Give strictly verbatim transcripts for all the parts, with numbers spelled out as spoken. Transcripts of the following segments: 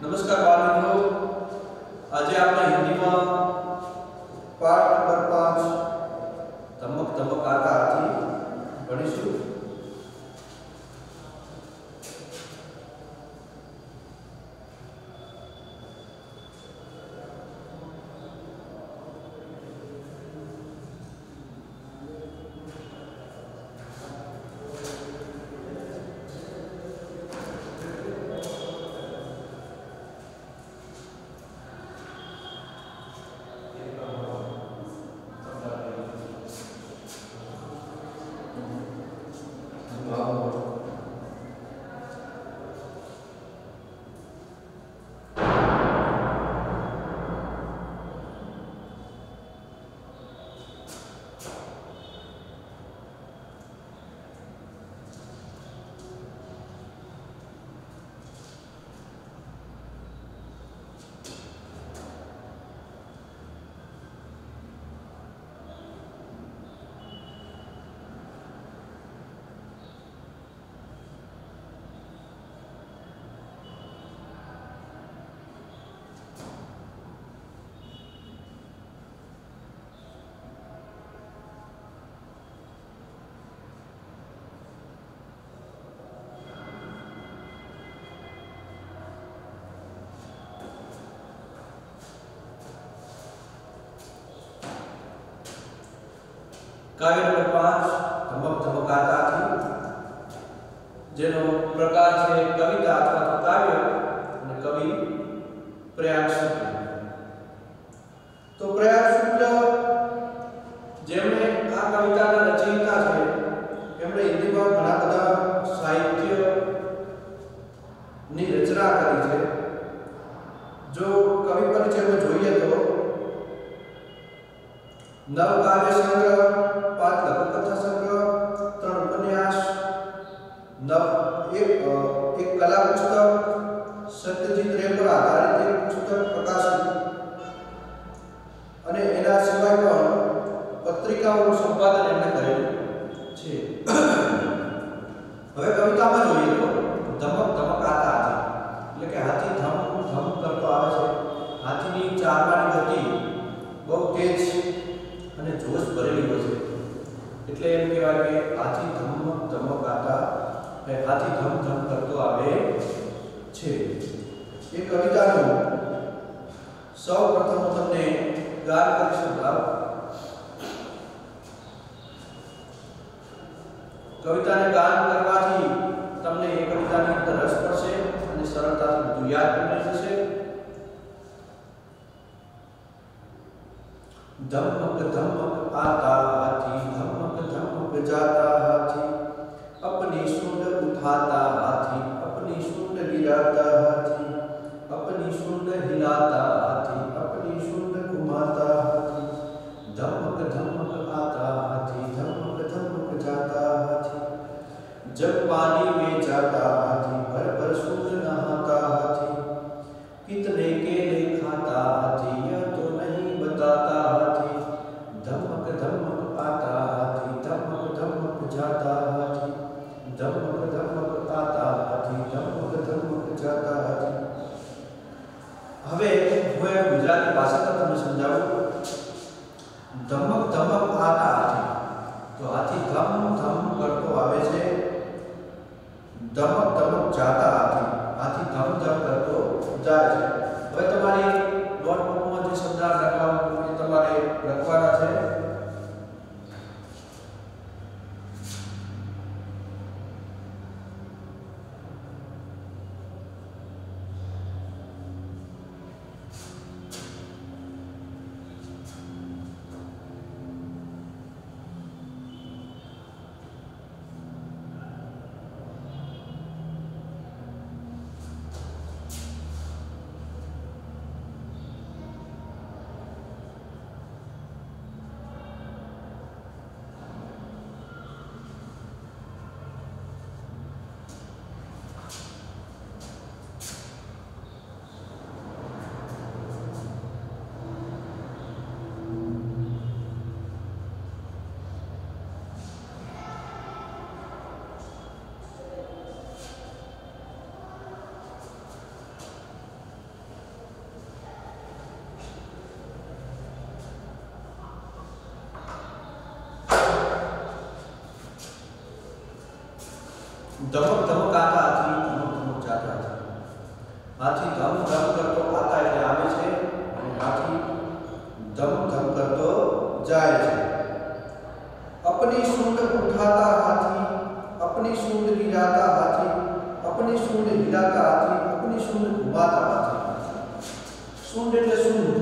नमस्कार बाल मित्रों, आज આપણે હિન્દીમાં પાઠ નંબર પાંચ ધમક ધમક આતા હાથી ભણીશું। काव्य नंबर पांच धमक धमक आता हाथी, जेनो प्रकार है कविता अथवा तो काव्य અને कवि प्रयाग सूत्र। तो प्रयाग सूत्र जेमने आ कविताना रचयिता છે એમણે હિન્દીમાં ઘણા બધા સાહિત્યની રચના કરી છે। જો કવિ પરિચયમાં જોઈએ તો નવ કાવ્ય સંગ્રહ, पांच लघुकथा संग्रह, त्रण उपन्यास, नव एक एक कला पुस्तक, सत्यजित रे पर आधारित एक पुस्तक प्रकाशित અને એના સિવાય પણ પત્રિકાઓનું સંપાદન એમણે કરેલું છે। હવે કવિતામાં જોઈએ તો ધમક ધમક આતા હાથી એટલે કે હાથી ધમ ધમ કરતો આવે છે। હાથીની ચાલવાની ગતિ બહુ તેજ અને જોશ ભરેલી હોય છે, એટલે એમ કહેવાય કે હાથી ધમક ધમક આતા એ હાથી ધમ ધમ કરતો આવે છે। એ કવિતાનું સૌ પ્રથમ તમને ગાન કરી સંભળાવ। કવિતાને ગાન કરવાથી તમને એ કવિતાની અંદર રસ પડશે અને સરળતાથી બધું યાદ પણ રહી જશે। धमक धमक आता हाथी, धमक धमक जाता हाथी, अपनी सूंड उठाता हाथी, अपनी सूंड गिराता हाथी, अपनी सूंड हिलाता हाथी, अपनी सूंड घुमाता हाथी। धमक धमक आता हाथी, धमक धमक जाता हाथी, जब पानी में जाता हाथी, भर भर सूंड नहाता हाथी, कितने केले खाता हाथी यह तो नहीं बताता हाथी। धमक धमक आता हाथी, धमक धमक जाता हाथी, धमक धमक आता हाथी, धमक धमक जाता हाथी। હવે હું ગુજરાતી ભાષામાં તમને સમજાવું। ધમક ધમક આતા હાથી, તો હાથી ધમ ધમ કરતો આવે છે। ધમક ધમક જાતા હાથી, હાથી ધમ ધમ કરતો જાય છે। હવે તમારી નોટબુકમાં જે શબ્દાર્થ લખવાનું એ તમારે લખવાના છે। ધમક ધમકાતા હાથી ધમક ધમક જાતા હાથી ધમ ધમ કરતો આતા એટલે આવે છે અને હાથી ધમ ધમ કરતો જાય છે। अपनी सूंड उठाता हाथी अपनी सूंड गिराता हाथी अपनी सूंड हिलाता हाथी अपनी सूंड घुमाता हाथी। सूंड એટલે सूंड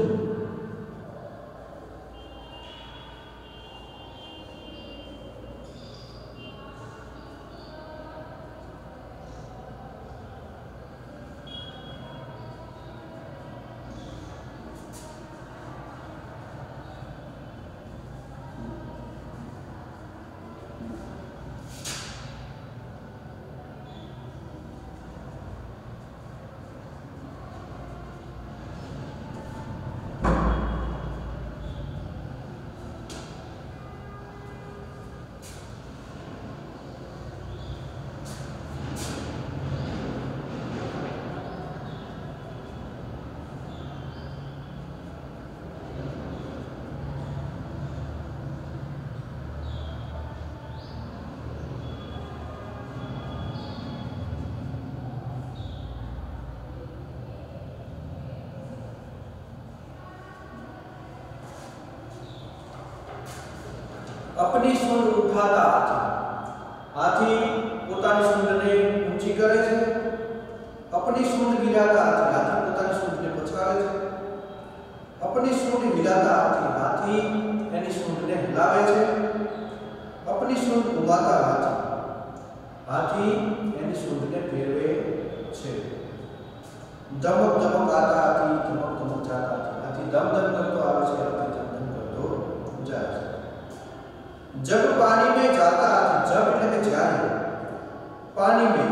अपनी सूंड उठाता हाथी हाथी પોતાની सूंडને ઊંચી કરે છે। अपनी सूंड गिराता हाथी हाथी પોતાની सूंडને પછાડે છે। अपनी सूंड हिलाता हाथी हाथी એની सूंडને હિલાવે છે। अपनी सूंड घुमाता हाथी हाथी એની सूंडને ફેરવે છે। ધમક ધમકાતા હાથી ધમક ધમક જાતા હાથી ધમ ધમ કરતો આવે છે હાથી ધમ ધમ કરતો જાય છે। जब पानी में जाता हाथी जब એટલે કે જ્યારે पानी में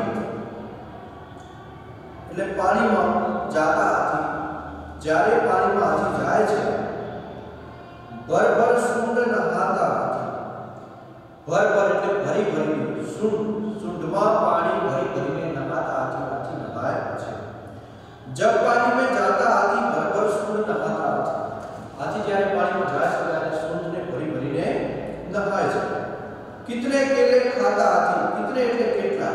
એટલે પાણીમાં જાતા હાથી જ્યારે પાણીમાં હાથી જાય છે। ભર ભર સૂંડ નહાતા હાથી ભર ભર એટલે ભરી ભરીને સૂંડ સૂંડમાં પાણી ભરી ભરીને નહાતા હાથી હાથી નહાય છે। जब पानी में जाता हाथी भर भर सूंड नहाता हाथी हाथी જ્યારે પાણીમાં જાય છે ત્યારે સૂંડને ભરી ભરીને नहाय છે। कितने केले खाता हाथी कितने એટલે કેટલા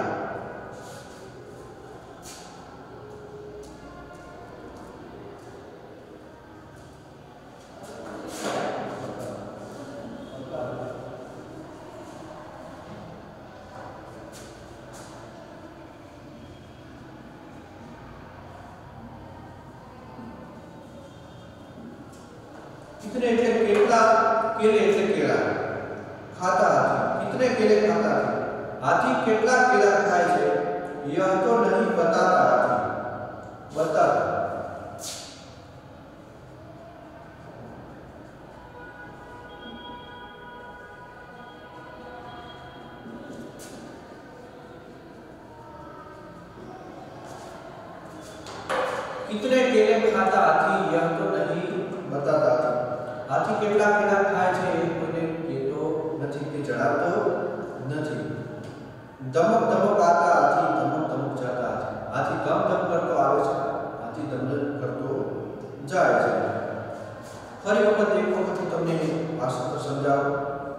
कितने એટલે કેટલા केले એટલે કેળા खाता हाथी कितने केले खाता हाथी हाथी કેટલા કેળા ખાય છે यह तो नहीं बताता हाथी बताता। कितने केले खाता हाथी यह तो नहीं बताता हाथी हाथी કેટલા કેળા ખાય છે એ કોઈને કહેતો નથી કે જણાવતો નથી। ધમક ધમકાતા હાથી ધમક ધમક જાતા હાથી હાથી ધમ ધમ કરતો આવે છે હાથી ધમ ધમ કરતો જાય છે। ફરી વખત એક વખત તમને આ સૂત્ર સમજાવું।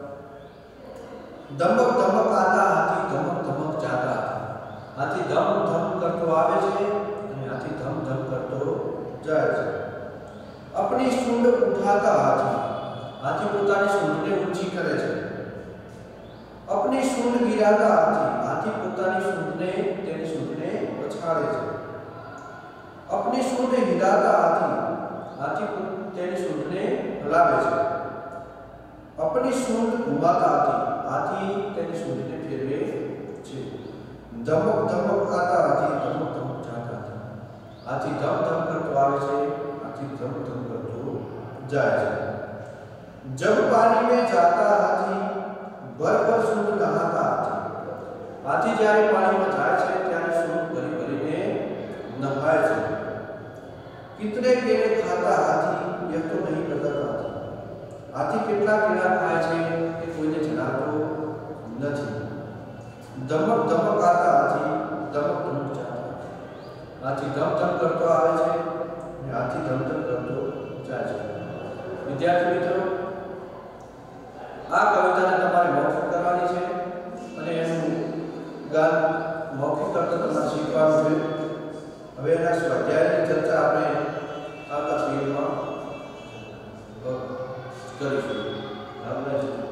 ધમક ધમકાતા હાથી ધમક ધમક જાતા હાથી ધમ ધમ કરતો આવે છે અને હાથી ધમ ધમ કરતો જાય છે। अपनी सूंड उठाता हाथी हाथी પોતાની सूंडને ઊંચી કરે છે। अपनी सूंड गिराता हाथी हाथी પોતાની सूंडने તેની सूंडने પછાડે છે। अपनी सूंड हिलाता हाथी हाथी તેની सूंडने હલાવે છે। अपनी सूंड घुमाता हाथी हाथी તેની सूंडने ફેરવે છે। ધમક ધમકાતા હાથી ધમક ધમક જાતા હાથી ધમ ધમ કરતો આવે છે हाथी धम धम करतो जाए છે। जब पानी में जाता हाथी भर भर सूंड नहाता हाथी हाथी જ્યારે પાણીમાં જાય છે ત્યારે સૂંડ ભરી ભરીને નહાય છે। कितने केले खाता हाथी यह तो नहीं बताता हाथी हाथी કેટલા કેળા ખાય છે એ કોઈને જણાવતો નથી। ધમક ધમકાતા હાથી ધમક ધમક જાતા હાથી ધમ ધમ કરતો આવે છે हाथी धम धम करतो જાય છે। વિદ્યાર્થી મિત્રો આ કવિતાને તમારે નોટ કરવાની છે અને એનું ગાન મૌખિક કરતા તમારે શીખવાનું છે. હવે એના સ્વાધ્યાયની ચર્ચા આપણે આવતા પીરિયડમાં કરીશું. આપણે